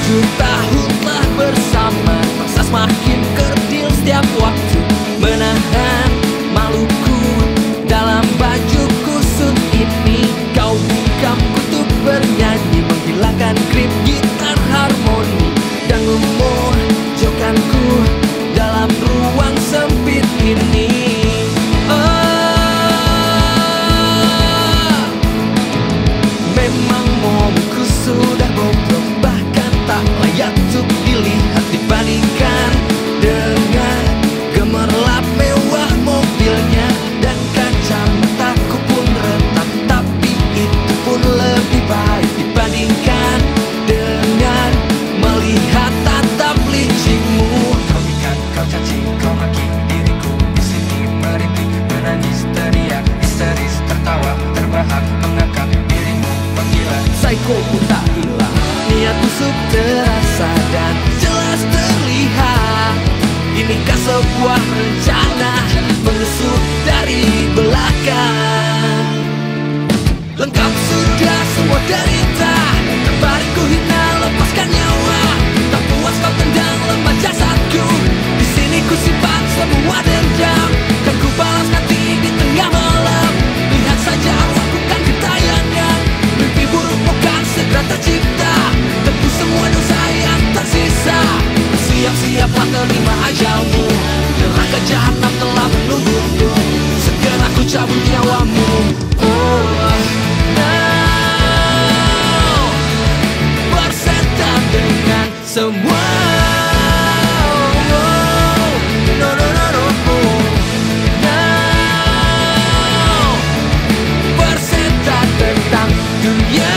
7 tahun telah bersama, masa semakin kerdil setiap waktu. Menahan maluku dalam baju kusut ini, kau bungkam kutub bernyanyi, menghilangkan grip gitar harmoni dan memojokkanku dalam ruang sempit ini. Memang mobilku sudah bobrok, bahkan tak layak untuk dilihat dibandingkan dengan gemerlap mewah mobilnya. Dan kacamataku pun retak, tapi itu pun lebih baik dibandingkan dengan melihat tatap licikmu. Kau ikat, kau caci, kau maki diriku di sini merintih, menangis, teriak, histeris, tertawa, terbahak, mengangkat dirimu menggila. Psycho pun tak hilang, niat busuk terasa dan jelas terlihat. Inikah sebuah rencana menusuk dari belakang? Lengkap sudah semua derita, terbaring ku hina lepaskan nyawa. Tak puas kau tendang lemah jasadku, di sini ku simpan semua dendam. Kan ku balas nanti di tengah malam. Lihat saja lakukan gentayangan, mimpi buruk bukan segera tercipta. Tebus semua dosa yang tersisa, siap-siaplah terima ajalmu. Neraka jahanam telah menunggumu, segera ku cabut nyawamu. Bersetan dengan semua. No, no, no, no, no. Bersetan tentang dunia.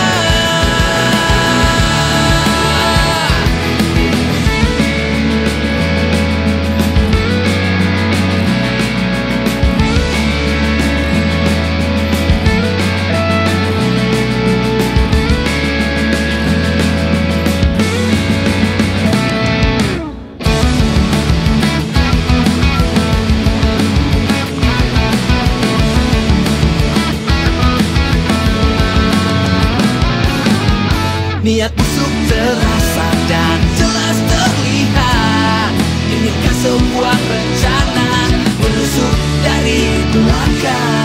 Niat busuk terasa dan jelas terlihat. Inikah sebuah rencana menusuk dari belakang?